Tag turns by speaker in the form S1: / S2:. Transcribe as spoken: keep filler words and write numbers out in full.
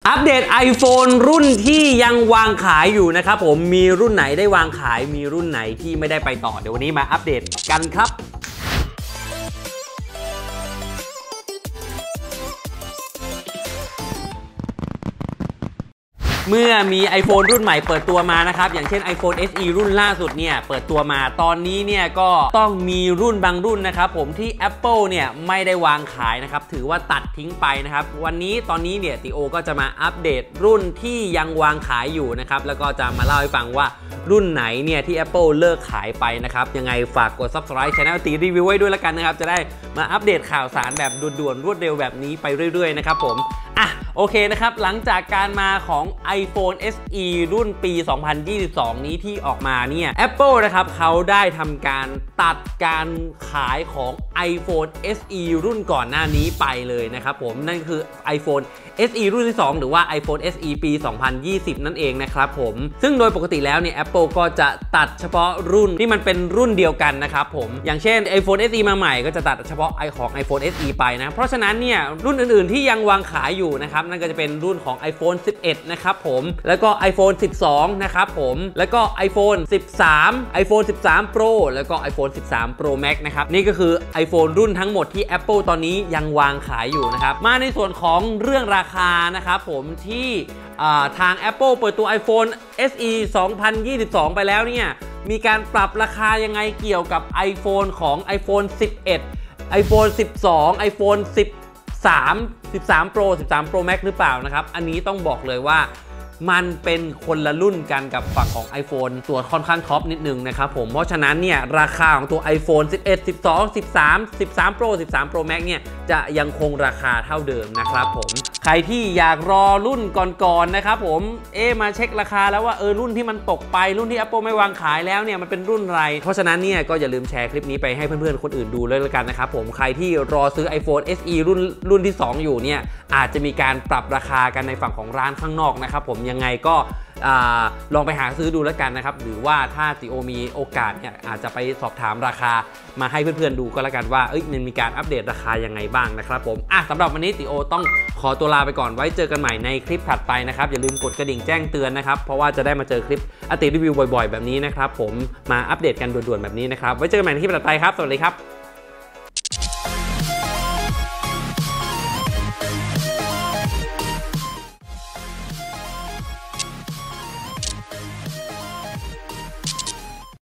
S1: อัปเดต iPhone รุ่นที่ยังวางขายอยู่นะครับผมมีรุ่นไหนได้วางขายมีรุ่นไหนที่ไม่ได้ไปต่อเดี๋ยววันนี้มาอัปเดตกันครับเมื่อมี iPhone รุ่นใหม่เปิดตัวมานะครับอย่างเช่น iPhone เอส อี รุ่นล่าสุดเนี่ยเปิดตัวมาตอนนี้เนี่ยก็ต้องมีรุ่นบางรุ่นนะครับผมที่ Apple เนี่ยไม่ได้วางขายนะครับถือว่าตัดทิ้งไปนะครับวันนี้ตอนนี้เนี่ยติโอก็จะมาอัปเดตรุ่นที่ยังวางขายอยู่นะครับแล้วก็จะมาเล่าให้ฟังว่ารุ่นไหนเนี่ยที่ Apple เลิกขายไปนะครับยังไงฝากกด Subscribe Channel ตีรีวิวไว้ด้วยแล้วกันนะครับจะได้มาอัปเดตข่าวสารแบบด่วนๆรวดเร็วแบบนี้ไปเรื่อยๆนะครับผมอ่ะโอเคนะครับหลังจากการมาของ iPhone เอส อี รุ่นปี สองพันยี่สิบสอง นี้ที่ออกมาเนี่ย Apple นะครับเขาได้ทำการตัดการขายของ iPhone เอส อี รุ่นก่อนหน้านี้ไปเลยนะครับผมนั่นคือ iPhone เอส อี รุ่นที่สองหรือว่า iPhone เอส อี ปี สองพันยี่สิบ นั่นเองนะครับผมซึ่งโดยปกติแล้วเนี่ย Apple ก็จะตัดเฉพาะรุ่นที่มันเป็นรุ่นเดียวกันนะครับผมอย่างเช่น iPhone เอส อี มาใหม่ก็จะตัดเฉพาะไอของ iPhone เอส อี ไปนะเพราะฉะนั้นเนี่ยรุ่นอื่นๆที่ยังวางขายอยู่นะครับนั่นก็จะเป็นรุ่นของ iPhone สิบเอ็ด นะครับผมแล้วก็ iPhone สิบสอง นะครับผมแล้วก็ iPhone สิบสาม iPhone สิบสาม Pro แล้วก็ iPhone สิบสาม Pro Max นะครับนี่ก็คือ iPhone รุ่นทั้งหมดที่ Apple ตอนนี้ยังวางขายอยู่นะครับมาในส่วนของเรื่องราคานะครับผมที่ทาง Apple เปิดตัว iPhone เอส อี สองพันยี่สิบสอง ไปแล้วเนี่ยมีการปรับราคายังไงเกี่ยวกับ iPhone ของ iPhone สิบเอ็ด iPhone สิบสอง iPhone สิบสาม สิบสาม Pro สิบสาม Pro Max หรือเปล่านะครับอันนี้ต้องบอกเลยว่ามันเป็นคนละรุ่นกันกับฝั่งของ iPhone ตัวค่อนข้างท็อปนิดนึงนะครับผมเพราะฉะนั้นเนี่ยราคาของตัว iPhone สิบเอ็ด สิบสอง สิบสาม สิบสาม Pro สิบสาม Pro Max เนี่ยจะยังคงราคาเท่าเดิมนะครับผมใครที่อยากรอรุ่นก่อนๆนะครับผมเอ๊มาเช็คราคาแล้วว่าเออรุ่นที่มันตกไปรุ่นที่ Apple ไม่วางขายแล้วเนี่ยมันเป็นรุ่นอะไรเพราะฉะนั้นเนี่ยก็อย่าลืมแชร์คลิปนี้ไปให้เพื่อนๆคนอื่นดูเลยละกันนะครับผมใครที่รอซื้อ iPhone เอส อี รุ่นรุ่นที่สองอยู่เนี่ยอาจจะมีการปรับราคากันในฝั่งของร้านข้างนอกนะครับผมยังไงก็ลองไปหาซื้อดูแล้วกันนะครับหรือว่าถ้าติโอมีโอกาสเนี่ยอาจจะไปสอบถามราคามาให้เพื่อนๆดูก็แล้วกันว่าเอ้ยมันมีการอัปเดตราคายังไงบ้างนะครับผมอ่ะสำหรับวันนี้ติโอต้องขอตัวลาไปก่อนไว้เจอกันใหม่ในคลิปถัดไปนะครับอย่าลืมกดกระดิ่งแจ้งเตือนนะครับเพราะว่าจะได้มาเจอคลิปอัปเดตรีวิวบ่อยๆแบบนี้นะครับผมมาอัปเดตกันด่วนๆแบบนี้นะครับไว้เจอกันใหม่ในคลิปถัดไปครับสวัสดีครับ